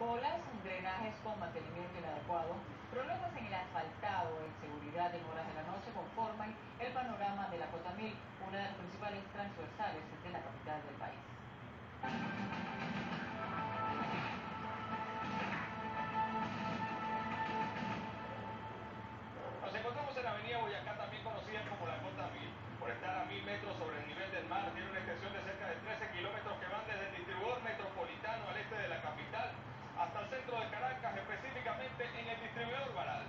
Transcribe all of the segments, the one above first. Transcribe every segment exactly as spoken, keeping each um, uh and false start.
colas, drenajes con mantenimiento inadecuado, problemas en el asfaltado e inseguridad en horas de la noche conforman el panorama de la Cota Mil, una de las principales transversales de la capital del país. Nos encontramos en la avenida Boyacá, también conocida como la Cota Mil. Por estar a mil metros sobre el nivel del mar, tiene una extensión de cerca de trece kilómetros que van desde el distribuidor metropolitano al este de la capital hasta el centro de Caracas, específicamente en el distribuidor Baral.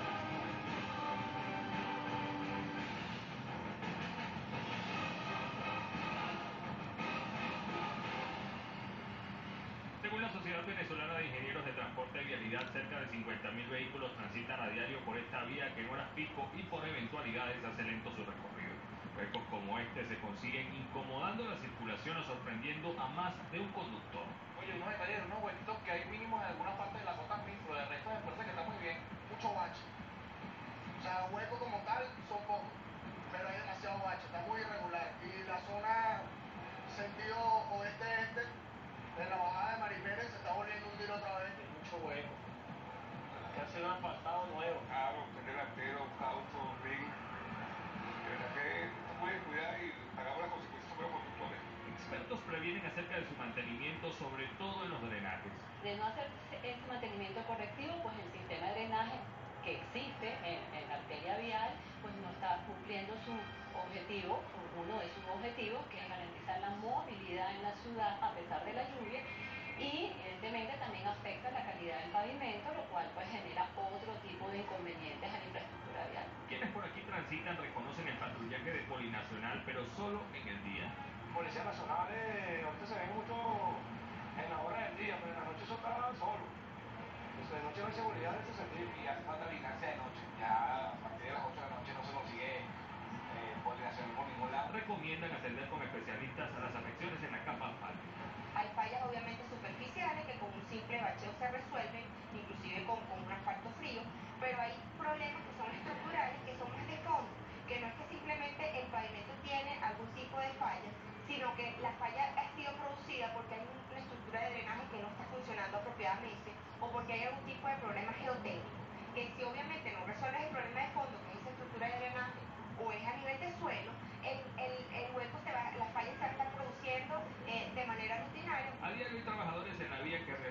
Según la Sociedad Venezolana de Ingenieros de Transporte y Vialidad, cerca de cincuenta mil vehículos transitan a diario por esta vía que en horas pico y por eventualidades hace lento su recorrido. Huecos como este se consiguen incomodando la circulación o sorprendiendo a más de un conductor. Oye, unos detalles, unos huequitos que hay mínimos en alguna parte de la Cota Mil, pero el resto me parece que está muy bien. Mucho bache. O sea, huecos como tal son pocos, pero hay demasiado bache, está muy irregular. Y la zona sentido oeste-este de la bajada de Maripérez se está volviendo a hundir otra vez. Hay mucho hueco. Que ha sido asfaltado nuevo. Claro, un delantero, un caucho, un ring. De verdad que no puede cuidar y pagamos las consecuencias sobre los conductores. Expertos previenen acerca de su mantenimiento, sobre todo en los drenajes. De no hacer ese mantenimiento correctivo, pues el sistema de drenaje que existe en, en la arteria vial, pues no está cumpliendo su objetivo, uno de sus objetivos, que es garantizar la movilidad en la ciudad a pesar de la lluvia, y evidentemente también afecta la calidad del pavimento, lo cual pues genera otro tipo de inconvenientes a la infraestructura vial. Quienes por aquí transitan reconocen el patrullaje de Polinacional, pero solo en el día. Policía Nacional, eh, ahorita se ve mucho en la hora del día, pero en la noche eso está solo. Entonces, de noche no hay seguridad en ese sentido. Y hace falta vigilancia de noche. Ya a partir de las ocho de la noche no se consigue eh, coordinación por ningún lado. Recomiendan atender con especialistas a las afecciones en la capa asfáltica. Hay fallas obviamente superficiales que con un simple bacheo se resuelven, inclusive con, con un asfalto frío, pero hay problemas que son estructurales, que son más de fondo, que no es que simplemente el pavimento tiene algún tipo de falla, sino que la falla ha sido producida porque hay una estructura de drenaje que no está funcionando apropiadamente o porque hay algún tipo de problema geotécnico, que si obviamente no resuelves el problema de fondo, que es esa estructura de drenaje, o es a nivel de suelo, el, el, el hueco se va, la falla se va a estar produciendo eh, de manera rutinaria. A diario hay trabajadores en la vía que